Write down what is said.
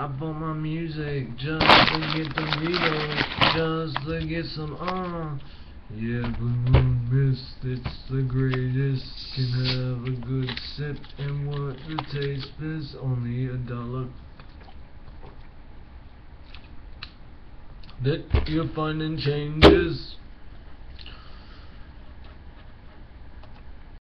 I bought my music just to get the Riddle, just to get some Yeah, Blue Mist, it's the greatest. Can have a good sip, and what the taste is only $1. That you're finding changes.